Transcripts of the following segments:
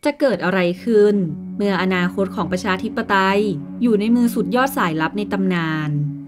จะเกิดอะไรขึ้นเมื่ออนาคตของประชาธิปไตยอยู่ในมือสุดยอดสายลับในตำนาน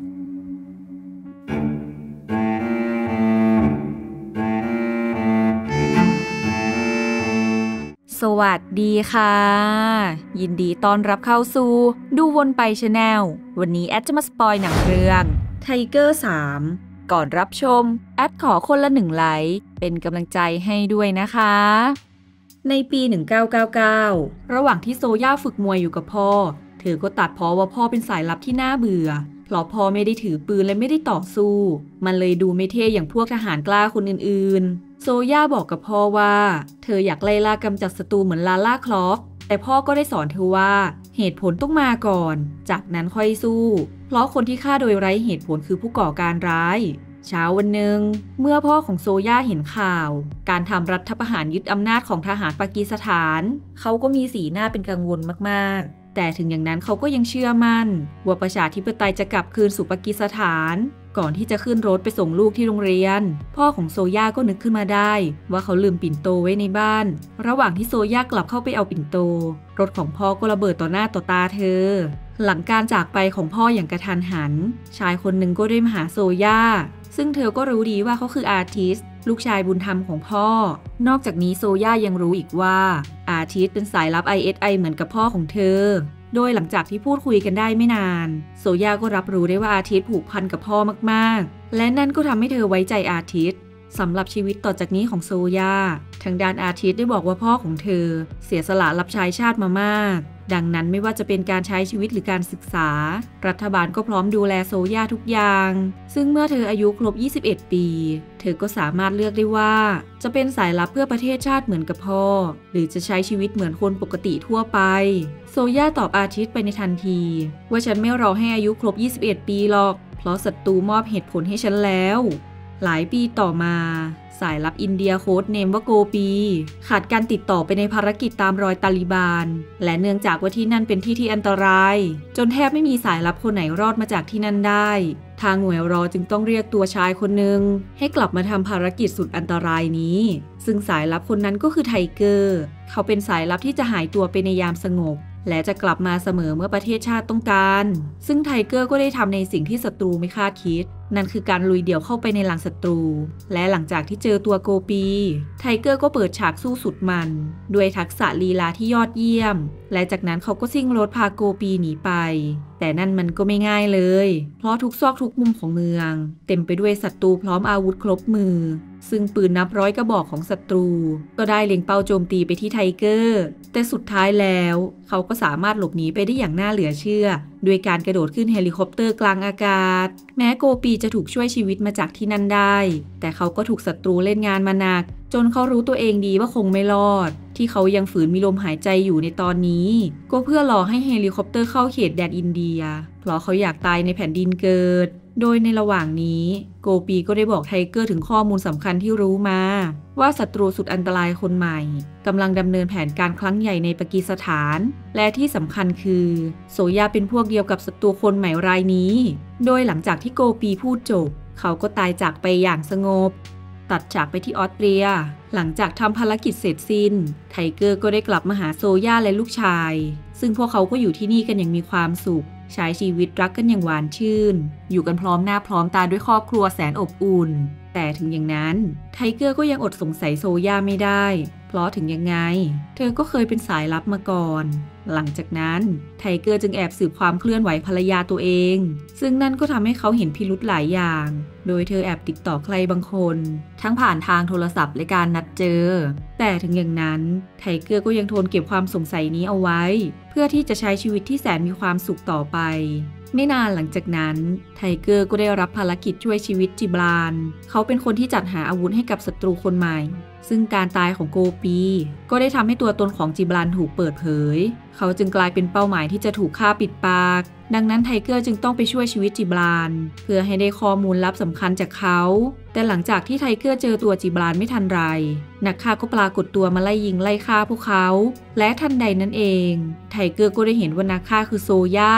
สวัสดีค่ะยินดีต้อนรับเข้าสู่ดูวนไปชาแนลวันนี้แอดจะมาสปอยหนังเรื่องไทเกอร์3ก่อนรับชมแอดขอคนละ1 ไลค์เป็นกำลังใจให้ด้วยนะคะในปี 1999 ระหว่างที่โซย่าฝึกมวยอยู่กับพ่อเธอก็ตัดพ้อว่าพ่อเป็นสายลับที่น่าเบื่อเพราะพ่อไม่ได้ถือปืนและไม่ได้ต่อสู้มันเลยดูไม่เท่อย่างพวกทหารกล้าคนอื่นๆโซย่าบอกกับพ่อว่าเธออยากไล่ล่ากำจัดศัตรูเหมือนลาล่าคลอฟแต่พ่อก็ได้สอนเธอว่าเหตุผลต้องมาก่อนจากนั้นค่อยสู้เพราะคนที่ฆ่าโดยไร้เหตุผลคือผู้ก่อการร้ายเช้าวันหนึ่งเมื่อพ่อของโซย่าเห็นข่าวการทำรัฐประหารยึดอำนาจของทหารปากีสถานเขาก็มีสีหน้าเป็นกังวลมากๆแต่ถึงอย่างนั้นเขาก็ยังเชื่อมั่นว่าประชาธิปไตยจะกลับคืนสู่ปากีสถานก่อนที่จะขึ้นรถไปส่งลูกที่โรงเรียนพ่อของโซย่าก็นึกขึ้นมาได้ว่าเขาลืมปิ่นโตไว้ในบ้านระหว่างที่โซย่ากลับเข้าไปเอาปิ่นโตรถของพ่อก็ระเบิดต่อหน้าต่อตาเธอหลังการจากไปของพ่ออย่างกระทันหันชายคนหนึ่งก็ได้มาหาโซย่าซึ่งเธอก็รู้ดีว่าเขาคืออาร์ติสลูกชายบุญธรรมของพ่อนอกจากนี้โซย่ายังรู้อีกว่าอาร์ติสเป็นสายลับ ISI เหมือนกับพ่อของเธอโดยหลังจากที่พูดคุยกันได้ไม่นานโซย่าก็รับรู้ได้ว่าอาร์ติสผูกพันกับพ่อมากๆและนั่นก็ทำให้เธอไว้ใจอาร์ติสสำหรับชีวิตต่อจากนี้ของโซย่าทางด้านอาร์ติสได้บอกว่าพ่อของเธอเสียสละรับใช้ชาติมามากดังนั้นไม่ว่าจะเป็นการใช้ชีวิตหรือการศึกษารัฐบาลก็พร้อมดูแลโซย่าทุกอย่างซึ่งเมื่อเธออายุครบ21 ปีเธอก็สามารถเลือกได้ว่าจะเป็นสายลับเพื่อประเทศชาติเหมือนกับพ่อหรือจะใช้ชีวิตเหมือนคนปกติทั่วไปโซย่าตอบอาทิตย์ไปในทันทีว่าฉันไม่รอให้อายุครบ21 ปีหรอกเพราะศัตรูมอบเหตุผลให้ฉันแล้วหลายปีต่อมาสายลับอินเดียโค้ดเนมว่าโกปีขาดการติดต่อไปในภารกิจตามรอยตาลิบานและเนื่องจากว่าที่นั่นเป็นที่ที่อันตรายจนแทบไม่มีสายลับคนไหนรอดมาจากที่นั่นได้ทางหน่วยรอจึงต้องเรียกตัวชายคนหนึ่งให้กลับมาทำภารกิจสุดอันตรายนี้ซึ่งสายลับคนนั้นก็คือไทเกอร์เขาเป็นสายลับที่จะหายตัวไปในยามสงบและจะกลับมาเสมอเมื่อประเทศชาติต้องการซึ่งไทเกอร์ก็ได้ทำในสิ่งที่ศัตรูไม่คาดคิดนั่นคือการลุยเดี่ยวเข้าไปในหลังศัตรูและหลังจากที่เจอตัวโกปีไทเกอร์ก็เปิดฉากสู้สุดมันด้วยทักษะลีลาที่ยอดเยี่ยมและจากนั้นเขาก็ซิ่งรถพาโกปีหนีไปแต่นั่นมันก็ไม่ง่ายเลยเพราะทุกซอกทุกมุมของเมืองเต็มไปด้วยศัตรูพร้อมอาวุธครบมือซึ่งปืนนับร้อยกระบอกของศัตรูก็ได้เล็งเป้าโจมตีไปที่ไทเกอร์แต่สุดท้ายแล้วเขาก็สามารถหลบหนีไปได้อย่างน่าเหลือเชื่อด้วยการกระโดดขึ้นเฮลิคอปเตอร์กลางอากาศแม้โกปีจะถูกช่วยชีวิตมาจากที่นั่นได้แต่เขาก็ถูกศัตรูเล่นงานมาหนักจนเขารู้ตัวเองดีว่าคงไม่รอดที่เขายังฝืนมีลมหายใจอยู่ในตอนนี้ก็เพื่อรอให้เฮลิคอปเตอร์เข้าเขตแดนอินเดียเพราะเขาอยากตายในแผ่นดินเกิดโดยในระหว่างนี้โกปีก็ได้บอกไทเกอร์ถึงข้อมูลสำคัญที่รู้มาว่าศัตรูสุดอันตรายคนใหม่กำลังดำเนินแผนการครั้งใหญ่ในปากีสถานและที่สำคัญคือโซย่าเป็นพวกเดียวกับศัตรูคนใหม่รายนี้โดยหลังจากที่โกปีพูดจบเขาก็ตายจากไปอย่างสงบตัดฉากไปที่ออสเตรียหลังจากทำภารกิจเสร็จสิ้นไทเกอร์ก็ได้กลับมาหาโซย่าและลูกชายซึ่งพวกเขาก็อยู่ที่นี่กันอย่างมีความสุขใช้ชีวิตรักกันอย่างหวานชื่นอยู่กันพร้อมหน้าพร้อมตาด้วยครอบครัวแสนอบอุ่นแต่ถึงอย่างนั้นไทเกอร์ก็ยังอดสงสัยโซย่าไม่ได้เพราะถึงยังไงเธอก็เคยเป็นสายลับมาก่อนหลังจากนั้นไทเกอร์จึงแอบสืบความเคลื่อนไหวภรรยาตัวเองซึ่งนั่นก็ทำให้เขาเห็นพิรุธหลายอย่างโดยเธอแอบติดต่อใครบางคนทั้งผ่านทางโทรศัพท์และการนัดเจอแต่ถึงอย่างนั้นไทเกอร์ก็ยังทนเก็บความสงสัยนี้เอาไว้เพื่อที่จะใช้ชีวิตที่แสนมีความสุขต่อไปไม่นานหลังจากนั้นไทเกอร์ก็ได้รับภารกิจช่วยชีวิตจิบรานเขาเป็นคนที่จัดหาอาวุธให้กับศัตรูคนใหม่ซึ่งการตายของโกปีก็ได้ทำให้ตัวตนของจิบรานถูกเปิดเผยเขาจึงกลายเป็นเป้าหมายที่จะถูกฆ่าปิดปากดังนั้นไทเกอร์จึงต้องไปช่วยชีวิตจิบรานเพื่อให้ได้ข้อมูลลับสำคัญจากเขาแต่หลังจากที่ไทเกอร์เจอตัวจิบรานไม่ทันไรนักฆ่าก็ปรากฏตัวมาไล่ยิงไล่ฆ่าพวกเขาและทันใดนั้นเองไทเกอร์ก็ได้เห็นว่านักฆ่าคือโซย่า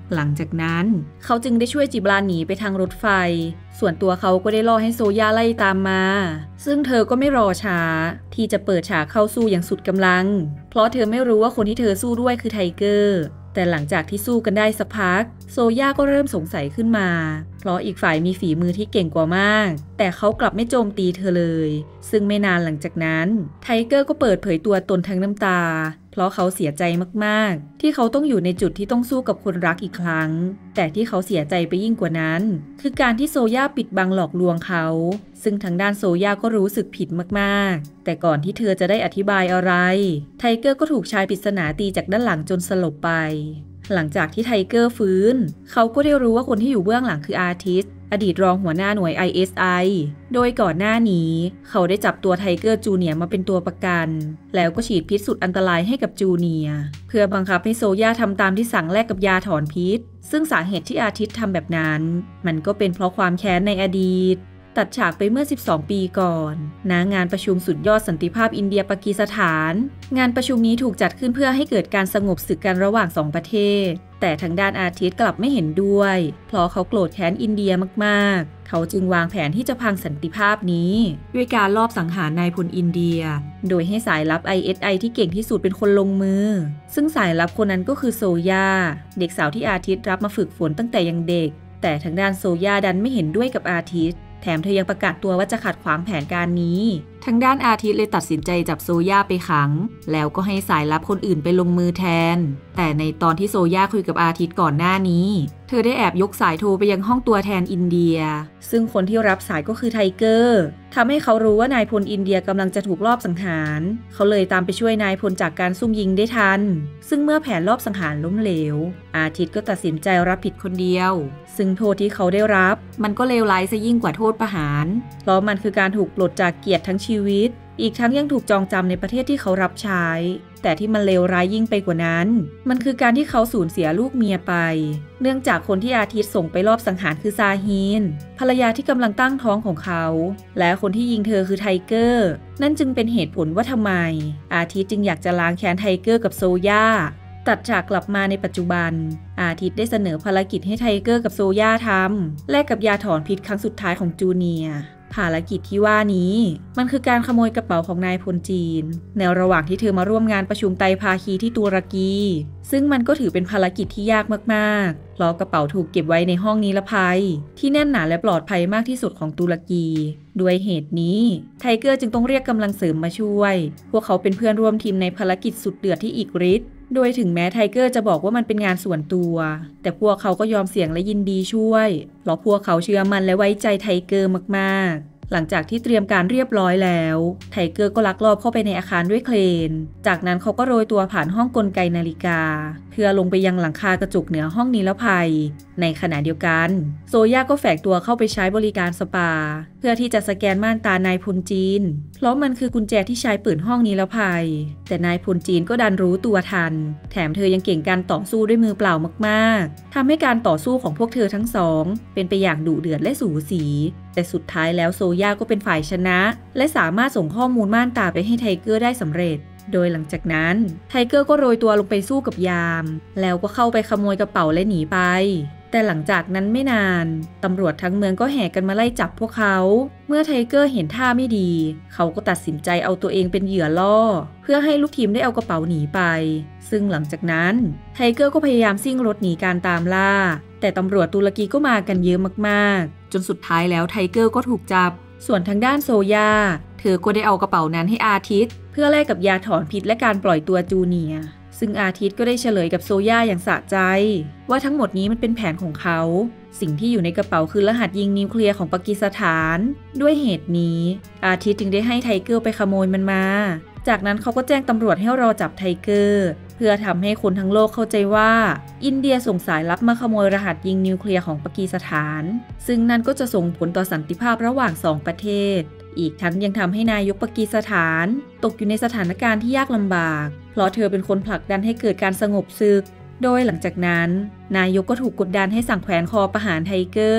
หลังจากนั้นเขาจึงได้ช่วยจิบรานหนีไปทางรถไฟส่วนตัวเขาก็ได้ล่อให้โซย่าไล่ตามมาซึ่งเธอก็ไม่รอช้าที่จะเปิดฉากเข้าสู้อย่างสุดกำลังเพราะเธอไม่รู้ว่าคนที่เธอสู้ด้วยคือไทเกอร์แต่หลังจากที่สู้กันได้สักพักโซย่าก็เริ่มสงสัยขึ้นมาเพราะอีกฝ่ายมีฝีมือที่เก่งกว่ามากแต่เขากลับไม่โจมตีเธอเลยซึ่งไม่นานหลังจากนั้นไทเกอร์ก็เปิดเผยตัวตนทั้งน้ำตาเพราะเขาเสียใจมากๆที่เขาต้องอยู่ในจุดที่ต้องสู้กับคนรักอีกครั้งแต่ที่เขาเสียใจไปยิ่งกว่านั้นคือการที่โซย่าปิดบังหลอกลวงเขาซึ่งทางด้านโซย่าก็รู้สึกผิดมากๆแต่ก่อนที่เธอจะได้อธิบายอะไรไทเกอร์ก็ถูกชายปริศนาตีจากด้านหลังจนสลบไปหลังจากที่ไทเกอร์ฟื้นเขาก็ได้รู้ว่าคนที่อยู่เบื้องหลังคืออาร์ติสอดีตรองหัวหน้าหน่วย ISI โดยก่อนหน้านี้เขาได้จับตัวไทเกอร์จูเนียร์มาเป็นตัวประกันแล้วก็ฉีดพิษสุดอันตรายให้กับจูเนียร์เพื่อบังคับให้โซย่าทำตามที่สั่งแลกกับยาถอนพิษซึ่งสาเหตุที่อาทิตย์ทำแบบนั้นมันก็เป็นเพราะความแค้นในอดีตตัดฉากไปเมื่อ12ปีก่อนณงานประชุมสุดยอดสันติภาพอินเดียปากีสถานงานประชุมนี้ถูกจัดขึ้นเพื่อให้เกิดการสงบศึกกันระหว่าง2ประเทศแต่ทางด้านอาทิตย์กลับไม่เห็นด้วยเพราะเขาโกรธแค้นอินเดียมากๆเขาจึงวางแผนที่จะพังสันติภาพนี้ด้วยการลอบสังหารนายพลอินเดียโดยให้สายลับ ISI ที่เก่งที่สุดเป็นคนลงมือซึ่งสายลับคนนั้นก็คือโซย่าเด็กสาวที่อาทิตย์รับมาฝึกฝนตั้งแต่ยังเด็กแต่ทางด้านโซย่าดันไม่เห็นด้วยกับอาทิตย์แถมเธอยังประกาศตัวว่าจะขัดขวางแผนการนี้ทางด้านอาทิตย์เลยตัดสินใจจับโซย่าไปขังแล้วก็ให้สายลับคนอื่นไปลงมือแทนแต่ในตอนที่โซย่าคุยกับอาทิตย์ก่อนหน้านี้เธอได้แอบยกสายโทรไปยังห้องตัวแทนอินเดียซึ่งคนที่รับสายก็คือไทเกอร์ทำให้เขารู้ว่านายพลอินเดียกำลังจะถูกลอบสังหารเขาเลยตามไปช่วยนายพลจากการซุ่มยิงได้ทันซึ่งเมื่อแผนลอบสังหารล้มเหลวอาทิตย์ก็ตัดสินใจรับผิดคนเดียวซึ่งโทษที่เขาได้รับมันก็เลวร้ายซะยิ่งกว่าโทษประหารเพราะมันคือการถูกปลดจากเกียรติทั้งชีวิตอีกทั้งยังถูกจองจำในประเทศที่เขารับใช้แต่ที่มันเลวร้ายยิ่งไปกว่านั้นมันคือการที่เขาสูญเสียลูกเมียไปเนื่องจากคนที่อาทิตย์ส่งไปรอบสังหารคือซาฮีนภรรยาที่กำลังตั้งท้องของเขาและคนที่ยิงเธอคือไทเกอร์นั่นจึงเป็นเหตุผลว่าทำไมอาทิตย์จึงอยากจะล้างแค้นไทเกอร์กับโซย่าตัดฉากกลับมาในปัจจุบันอาทิตย์ได้เสนอภารกิจให้ไทเกอร์กับโซย่าทำแลกกับยาถอนพิษครั้งสุดท้ายของจูเนียร์ภารกิจที่ว่านี้มันคือการขโมยกระเป๋าของนายพลจีนในระหว่างที่เธอมาร่วมงานประชุมไตรภาคีที่ตุรกีซึ่งมันก็ถือเป็นภารกิจที่ยากมากๆเพราะกระเป๋าถูกเก็บไว้ในห้องนิรภัยที่แน่นหนาและปลอดภัยมากที่สุดของตุรกีด้วยเหตุนี้ไทเกอร์จึงต้องเรียกกำลังเสริมมาช่วยพวกเขาเป็นเพื่อนร่วมทีมในภารกิจสุดเดือดที่อีกฤทธิ์โดยถึงแม้ไทเกอร์จะบอกว่ามันเป็นงานส่วนตัวแต่พวกเขาก็ยอมเสี่ยงและยินดีช่วยเพราะพวกเขาเชื่อมั่นและไว้ใจไทเกอร์มากๆหลังจากที่เตรียมการเรียบร้อยแล้วไทเกอร์ก็ลักลอบเข้าไปในอาคารด้วยเครนจากนั้นเขาก็โรยตัวผ่านห้องกลไกนาฬิกาเพื่อลงไปยังหลังคากระจกเหนือห้องนิรภัยในขณะเดียวกันโซย่าก็แฝงตัวเข้าไปใช้บริการสปาเพื่อที่จะสแกนม่านตานายพลจีนเพราะมันคือกุญแจที่ใช้เปิดห้องนิรภัยแต่นายพลจีนก็ดันรู้ตัวทันแถมเธอยังเก่งการต่อสู้ด้วยมือเปล่ามากๆทำให้การต่อสู้ของพวกเธอทั้งสองเป็นไปอย่างดุเดือดและสูสีแต่สุดท้ายแล้วโซย่าก็เป็นฝ่ายชนะและสามารถส่งข้อมูลม่านตาไปให้ไทเกอร์ได้สำเร็จโดยหลังจากนั้นไทเกอร์ก็โรยตัวลงไปสู้กับยามแล้วก็เข้าไปขโมยกระเป๋าและหนีไปแต่หลังจากนั้นไม่นานตำรวจทั้งเมืองก็แห่กันมาไล่จับพวกเขาเมื่อไทเกอร์เห็นท่าไม่ดีเขาก็ตัดสินใจเอาตัวเองเป็นเหยื่อล่อเพื่อให้ลูกทีมได้เอากระเป๋าหนีไปซึ่งหลังจากนั้นไทเกอร์ก็พยายามซิ่งรถหนีการตามล่าแต่ตำรวจตุรกีก็มากันเยอะมากๆจนสุดท้ายแล้วไทเกอร์ก็ถูกจับส่วนทางด้านโซย่าเธอก็ได้เอากระเป๋านั้นให้อาทิตย์เพื่อแลกกับยาถอนพิษและการปล่อยตัวจูเนียร์ซึ่งอาทิตย์ก็ได้เฉลยกับโซย่าอย่างสะใจว่าทั้งหมดนี้มันเป็นแผนของเขาสิ่งที่อยู่ในกระเป๋าคือรหัสยิงนิวเคลียร์ของปากีสถานด้วยเหตุนี้อาทิตย์จึงได้ให้ไทเกอร์ไปขโมยมันมาจากนั้นเขาก็แจ้งตำรวจให้รอจับไทเกอร์เพื่อทำให้คนทั้งโลกเข้าใจว่าอินเดียส่งสายลับมาขโมยรหัสยิงนิวเคลียร์ของปากีสถานซึ่งนั่นก็จะส่งผลต่อสันติภาพระหว่าง2ประเทศอีกทั้งยังทำให้นายกปากีสถานตกอยู่ในสถานการณ์ที่ยากลำบากเพราะเธอเป็นคนผลักดันให้เกิดการสงบศึกโดยหลังจากนั้นนายกก็ถูกกดดันให้สั่งแขวนคอประหารไทเกอร์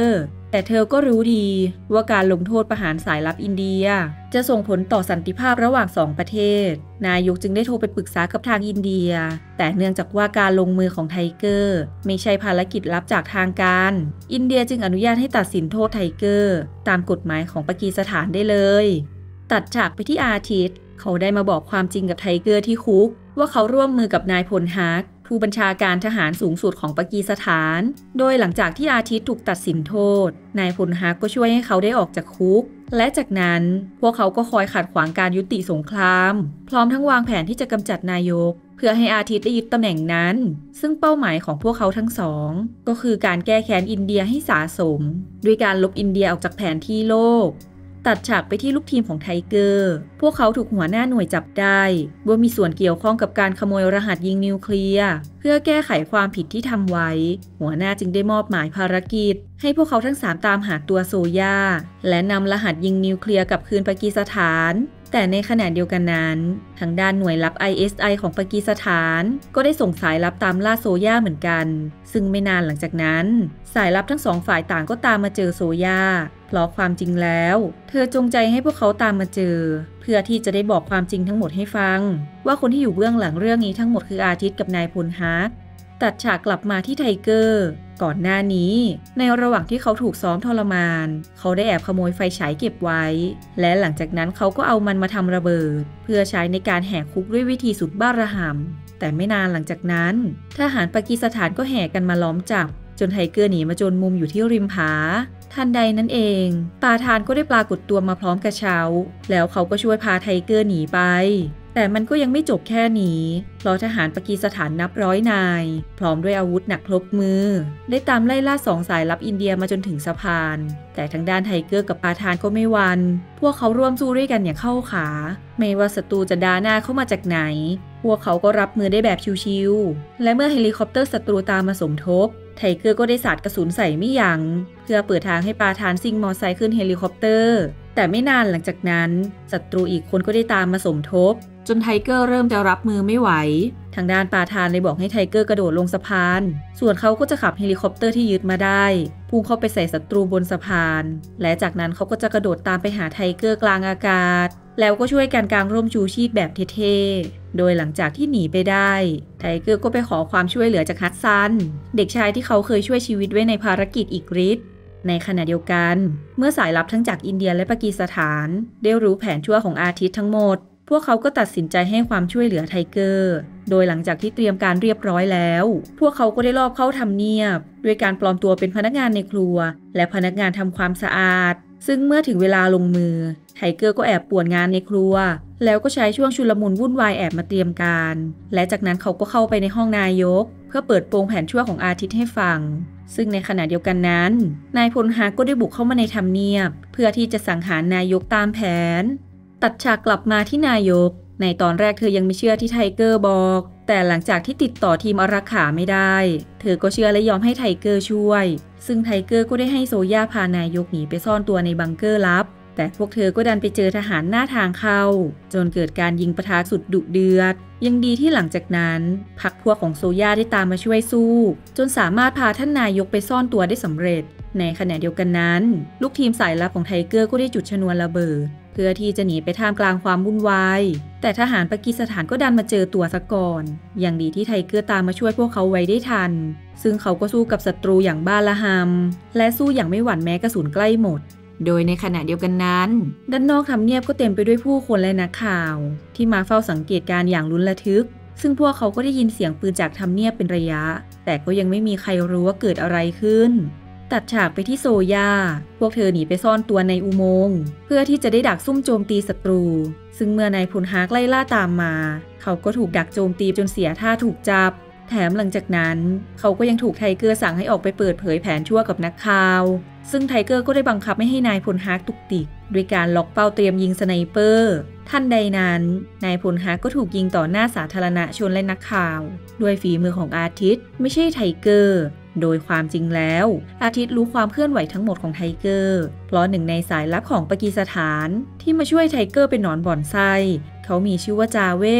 แต่เธอก็รู้ดีว่าการลงโทษประหารสายลับอินเดียจะส่งผลต่อสันติภาพระหว่าง2ประเทศนายกจึงได้โทรไปปรึกษากับทางอินเดียแต่เนื่องจากว่าการลงมือของไทเกอร์ไม่ใช่ภารกิจลับจากทางการอินเดียจึงอนุญาตให้ตัดสินโทษไทเกอร์ตามกฎหมายของปากีสถานได้เลยตัดฉากไปที่อาทิตย์เขาได้มาบอกความจริงกับไทเกอร์ที่คุกว่าเขาร่วมมือกับนายพลฮักผู้บัญชาการทหารสูงสุดของปากีสถานโดยหลังจากที่อาทิตย์ถูกตัดสินโทษนายพลฮักก็ช่วยให้เขาได้ออกจากคุกและจากนั้นพวกเขาก็คอยขัดขวางการยุติสงครามพร้อมทั้งวางแผนที่จะกำจัดนายกเพื่อให้อาทิตย์ได้ยึดตำแหน่งนั้นซึ่งเป้าหมายของพวกเขาทั้งสองก็คือการแก้แค้นอินเดียให้สาสมด้วยการลบอินเดียออกจากแผนที่โลกตัดฉากไปที่ลูกทีมของไทเกอร์พวกเขาถูกหัวหน้าหน่วยจับได้ว่ามีส่วนเกี่ยวข้องกับการขโมยรหัสยิงนิวเคลียร์เพื่อแก้ไขความผิดที่ทำไว้หัวหน้าจึงได้มอบหมายภารกิจให้พวกเขาทั้ง3ตามหาตัวโซย่าและนำรหัสยิงนิวเคลียร์กลับคืนปากีสถานแต่ในขณะเดียวกันนั้นทางด้านหน่วยลับ ISI ของปากีสถานก็ได้ส่งสายลับตามล่าโซย่าเหมือนกันซึ่งไม่นานหลังจากนั้นสายลับทั้ง2ฝ่ายต่างก็ตามมาเจอโซย่าเพราะความจริงแล้วเธอจงใจให้พวกเขาตามมาเจอเพื่อที่จะได้บอกความจริงทั้งหมดให้ฟังว่าคนที่อยู่เบื้องหลังเรื่องนี้ทั้งหมดคืออาทิตย์กับนายพลฮักตัดฉากกลับมาที่ไทเกอร์ก่อนหน้านี้ในระหว่างที่เขาถูกซ้อมทรมานเขาได้แอบขโมยไฟฉายเก็บไว้และหลังจากนั้นเขาก็เอามันมาทำระเบิดเพื่อใช้ในการแหกคุกด้วยวิธีสุดบ้าระห่ำแต่ไม่นานหลังจากนั้นทหารปากีสถานก็แห่กันมาล้อมจับจนไทเกอร์หนีมาจนมุมอยู่ที่ริมผาทันใดนั้นเองปาทานก็ได้ปรากฏตัวมาพร้อมกระเช้าแล้วเขาก็ช่วยพาไทเกอร์หนีไปแต่มันก็ยังไม่จบแค่นี้เพราะทหารปากีสถานนับร้อยนายพร้อมด้วยอาวุธหนักครบมือได้ตามไล่ล่า2สายลับอินเดียมาจนถึงสะพานแต่ทางด้านไทเกอร์กับปาทานก็ไม่หวั่นพวกเขาร่วมสู้ด้วยกันอย่างเข้าขาไม่ว่าศัตรูจะด่าหน้าเข้ามาจากไหนพวกเขาก็รับมือได้แบบชิวๆและเมื่อเฮลิคอปเตอร์ศัตรูตามมาสมทบไทเกอร์ก็ได้สาดกระสุนใส่ไม่ยั้งเพื่อเปิดทางให้ปาทานซิ่งมอไซค์ขึ้นเฮลิคอปเตอร์แต่ไม่นานหลังจากนั้นศัตรูอีกคนก็ได้ตามมาสมทบจนไทเกอร์เริ่มจะรับมือไม่ไหวทางด้านปาทานเลยบอกให้ไทเกอร์กระโดดลงสะพานส่วนเขาก็จะขับเฮลิคอปเตอร์ที่ยึดมาได้พุ่งเข้าไปใส่ศัตรูบนสะพานและจากนั้นเขาก็จะกระโดดตามไปหาไทเกอร์กลางอากาศแล้วก็ช่วยกันกางร่มชูชีพแบบเท่ๆโดยหลังจากที่หนีไปได้ไทเกอร์ก็ไปขอความช่วยเหลือจากฮัตซันเด็กชายที่เขาเคยช่วยชีวิตไว้ในภารกิจอีกฤทธิ์ในขณะเดียวกันเมื่อสายลับทั้งจากอินเดียและปากีสถานได้รู้แผนชั่วของอาทิตย์ทั้งหมดพวกเขาก็ตัดสินใจให้ความช่วยเหลือไทเกอร์โดยหลังจากที่เตรียมการเรียบร้อยแล้วพวกเขาก็ได้ลอบเข้าทำเนียบด้วยการปลอมตัวเป็นพนักงานในครัวและพนักงานทำความสะอาดซึ่งเมื่อถึงเวลาลงมือไทเกอร์ก็แอบป่วนงานในครัวแล้วก็ใช้ช่วงชุลมุนวุ่นวายแอบมาเตรียมการและจากนั้นเขาก็เข้าไปในห้องนายกเพื่อเปิดโปงแผนชั่วของอาทิตย์ให้ฟังซึ่งในขณะเดียวกันนั้นนายพลฮักก็ได้บุกเข้ามาในทำเนียบเพื่อที่จะสังหารนายกตามแผนตัดฉากกลับมาที่นายกในตอนแรกเธอยังไม่เชื่อที่ไทเกอร์บอกแต่หลังจากที่ติดต่อทีมอารักขาไม่ได้เธอก็เชื่อและยอมให้ไทเกอร์ช่วยซึ่งไทเกอร์ก็ได้ให้โซย่าพานายกหนีไปซ่อนตัวในบังเกอร์ลับแต่พวกเธอก็ดันไปเจอทหารหน้าทางเข้าจนเกิดการยิงปะทะสุดดุเดือดยังดีที่หลังจากนั้นพรรคพวกของโซย่าได้ตามมาช่วยสู้จนสามารถพาท่านนายกไปซ่อนตัวได้สำเร็จในขณะเดียวกันนั้นลูกทีมสายลับของไทเกอร์ก็ได้จุดชนวนระเบิดเพื่อที่จะหนีไปท่ามกลางความวุ่นวายแต่ทหารปากีสถานก็ดันมาเจอตัวซะก่อนอย่างดีที่ไทเกอร์ตามมาช่วยพวกเขาไว้ได้ทันซึ่งเขาก็สู้กับศัตรูอย่างบ้าระห่ำและสู้อย่างไม่หวั่นแม้กระสุนใกล้หมดโดยในขณะเดียวกันนั้นด้านนอกทำเนียบก็เต็มไปด้วยผู้คนและนักข่าวที่มาเฝ้าสังเกตการณ์อย่างลุ้นระทึกซึ่งพวกเขาก็ได้ยินเสียงปืนจากทำเนียบเป็นระยะแต่ก็ยังไม่มีใครรู้ว่าเกิดอะไรขึ้นตัดฉากไปที่โซย่าพวกเธอหนีไปซ่อนตัวในอุโมงค์เพื่อที่จะได้ดักซุ่มโจมตีศัตรูซึ่งเมื่อนายพลฮักไล่ล่าตามมาเขาก็ถูกดักโจมตีจนเสียท่าถูกจับแถมหลังจากนั้นเขาก็ยังถูกไทเกอร์สั่งให้ออกไปเปิดเผยแผนชั่วกับนักข่าวซึ่งไทเกอร์ก็ได้บังคับไม่ให้นายพลฮักตุกติกด้วยการล็อกเป้าเตรียมยิงสไนเปอร์ทันใดนั้นนายพลฮักก็ถูกยิงต่อหน้าสาธารณชนและนักข่าวด้วยฝีมือของอาทิตย์ไม่ใช่ไทเกอร์โดยความจริงแล้วอาทิตย์รู้ความเคลื่อนไหวทั้งหมดของไทเกอร์เพราะหนึ่งในสายลับของปากีสถานที่มาช่วยไทเกอร์เป็นหนอนบ่อนไส้เขามีชื่อว่าจาเวด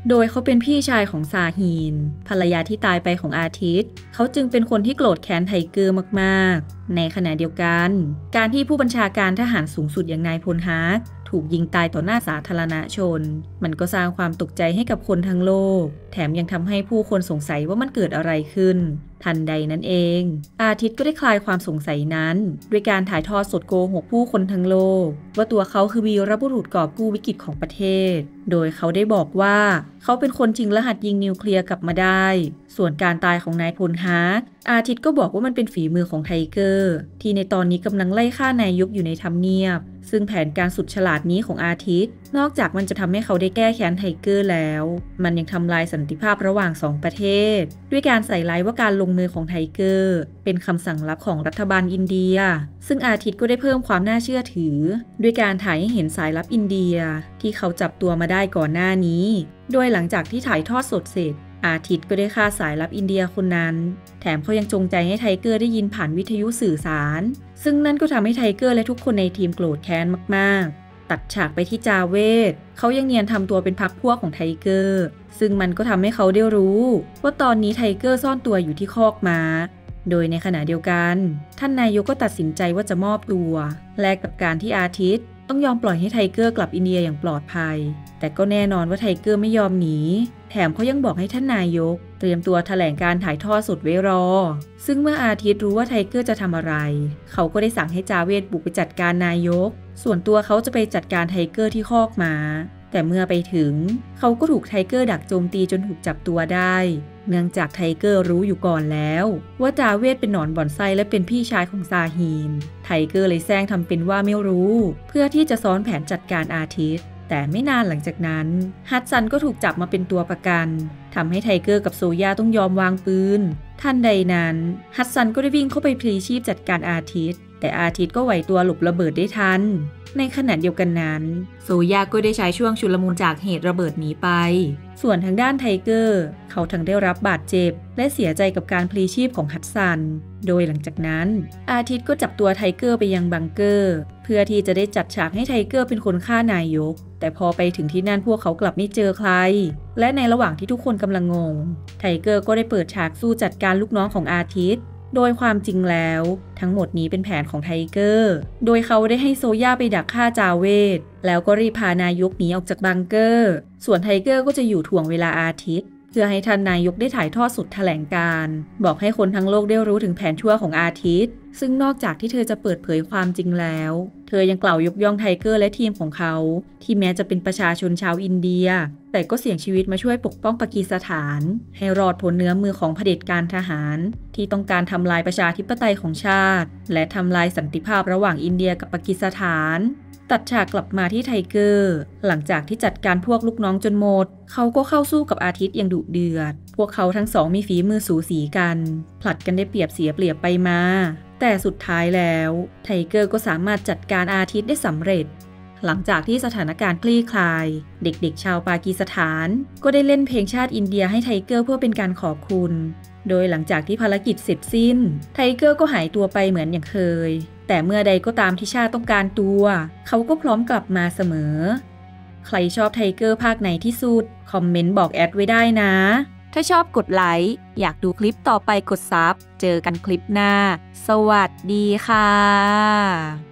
โดยเขาเป็นพี่ชายของซาฮีนภรรยาที่ตายไปของอาทิตย์เขาจึงเป็นคนที่โกรธแค้นไทเกอร์มากๆในขณะเดียวกันการที่ผู้บัญชาการทหารสูงสุดอย่างนายพลฮาร์กถูกยิงตายต่อหน้าสาธารณชนมันก็สร้างความตกใจให้กับคนทั้งโลกแถมยังทำให้ผู้คนสงสัยว่ามันเกิดอะไรขึ้นทันใดนั้นเองอาทิตย์ก็ได้คลายความสงสัยนั้นด้วยการถ่ายทอดสดโกหกผู้คนทั้งโลกว่าตัวเขาคือวีรบุรุษกอบกู้วิกฤตของประเทศโดยเขาได้บอกว่าเขาเป็นคนชิงรหัสยิงนิวเคลียร์กลับมาได้ส่วนการตายของนายพลฮาร์กอาทิตย์ก็บอกว่ามันเป็นฝีมือของไทเกอร์ที่ในตอนนี้กำลังไล่ฆ่านายกอยู่ในทำเนียบซึ่งแผนการสุดฉลาดนี้ของอาทิตย์นอกจากมันจะทำให้เขาได้แก้แค้นไทเกอร์แล้วมันยังทำลายสันติภาพระหว่างสองประเทศด้วยการใส่ร้ายว่าการลงมือของไทเกอร์เป็นคำสั่งลับของรัฐบาลอินเดียซึ่งอาทิตย์ก็ได้เพิ่มความน่าเชื่อถือด้วยการถ่ายให้เห็นสายลับอินเดียที่เขาจับตัวมาได้ก่อนหน้านี้โดยหลังจากที่ถ่ายทอดสดเสร็จอาทิตย์ก็ได้ฆ่าสายลับอินเดียคนนั้นแถมเขายังจงใจให้ไทเกอร์ได้ยินผ่านวิทยุสื่อสารซึ่งนั่นก็ทำให้ไทเกอร์และทุกคนในทีมโกรธแค้นมากๆตัดฉากไปที่จาเวทเขายังเนียนทำตัวเป็นพรรคพวกของไทเกอร์ซึ่งมันก็ทำให้เขาได้รู้ว่าตอนนี้ไทเกอร์ซ่อนตัวอยู่ที่คอกม้าโดยในขณะเดียวกันท่านนายกก็ตัดสินใจว่าจะมอบตัวแลกกับการที่อาทิตย์ต้องยอมปล่อยให้ไทเกอร์กลับอินเดียอย่างปลอดภัยแต่ก็แน่นอนว่าไทเกอร์ไม่ยอมหนีแถมเขายังบอกให้ท่านนายกเตรียมตัวแถลงการถ่ายทอดสดไว้รอซึ่งเมื่ออาทิตย์รู้ว่าไทเกอร์จะทำอะไรเขาก็ได้สั่งให้จาเวทบุกไปจัดการนายกส่วนตัวเขาจะไปจัดการไทเกอร์ที่คอกม้าแต่เมื่อไปถึงเขาก็ถูกไทเกอร์ดักโจมตีจนถูกจับตัวได้เนื่องจากไทเกอร์รู้อยู่ก่อนแล้วว่าจาเวทเป็นหนอนบ่อนไส้และเป็นพี่ชายของซาฮีนไทเกอร์เลยแซงทำเป็นว่าไม่รู้เพื่อที่จะซ้อนแผนจัดการอาทิตย์แต่ไม่นานหลังจากนั้นฮัตซันก็ถูกจับมาเป็นตัวประกันทำให้ไทเกอร์กับโซย่าต้องยอมวางปืนทันใดนั้นฮัตซันก็ได้วิ่งเข้าไปพลีชีพจัดการอาทิตย์แต่อาทิตย์ก็ไหวตัวหลบระเบิดได้ทันในขณะเดียวกันนั้นโซย่าก็ได้ใช้ช่วงชุลมุนจากเหตุระเบิดหนีไปส่วนทางด้านไทเกอร์เขาทั้งได้รับบาดเจ็บและเสียใจกับการพลีชีพของฮัตซันโดยหลังจากนั้นอาทิตย์ก็จับตัวไทเกอร์ไปยังบังเกอร์เพื่อที่จะได้จัดฉากให้ไทเกอร์เป็นคนฆ่านายกแต่พอไปถึงที่นั่นพวกเขากลับไม่เจอใครและในระหว่างที่ทุกคนกำลังงงไทเกอร์ก็ได้เปิดฉากสู้จัดการลูกน้องของอาทิตย์โดยความจริงแล้วทั้งหมดนี้เป็นแผนของไทเกอร์โดยเขาได้ให้โซย่าไปดักฆ่าจาเวทแล้วก็รีบพานายกหนีออกจากบังเกอร์ส่วนไทเกอร์ก็จะอยู่ถ่วงเวลาอาทิตย์เพื่อให้ท่านนายกได้ถ่ายทอดสดแถลงการณ์บอกให้คนทั้งโลกได้รู้ถึงแผนชั่วของอาทิตย์ซึ่งนอกจากที่เธอจะเปิดเผยความจริงแล้วเธอยังกล่าวยกย่องไทเกอร์และทีมของเขาที่แม้จะเป็นประชาชนชาวอินเดียแต่ก็เสี่ยงชีวิตมาช่วยปกป้องปากีสถานให้รอดพ้นเนื้อมือของเผด็จการทหารที่ต้องการทำลายประชาธิปไตยของชาติและทำลายสันติภาพระหว่างอินเดียกับปากีสถานตัดฉากกลับมาที่ไทเกอร์หลังจากที่จัดการพวกลูกน้องจนหมดเขาก็เข้าสู้กับอาทิตย์อย่างดุเดือดพวกเขาทั้งสองมีฝีมือสูสีกันผลัดกันได้เปรียบเสียเปรียบไปมาแต่สุดท้ายแล้วไทเกอร์ก็สามารถจัดการอาทิตย์ได้สำเร็จหลังจากที่สถานการณ์คลี่คลายเด็กๆชาวปากีสถานก็ได้เล่นเพลงชาติอินเดียให้ไทเกอร์เพื่อเป็นการขอบคุณโดยหลังจากที่ภารกิจเสร็จสิ้นไทเกอร์ก็หายตัวไปเหมือนอย่างเคยแต่เมื่อใดก็ตามที่ชาติต้องการตัวเขาก็พร้อมกลับมาเสมอใครชอบไทเกอร์ภาคไหนที่สุดคอมเมนต์บอกแอดไว้ได้นะถ้าชอบกดไลค์อยากดูคลิปต่อไปกดซับเจอกันคลิปหน้าสวัสดีค่ะ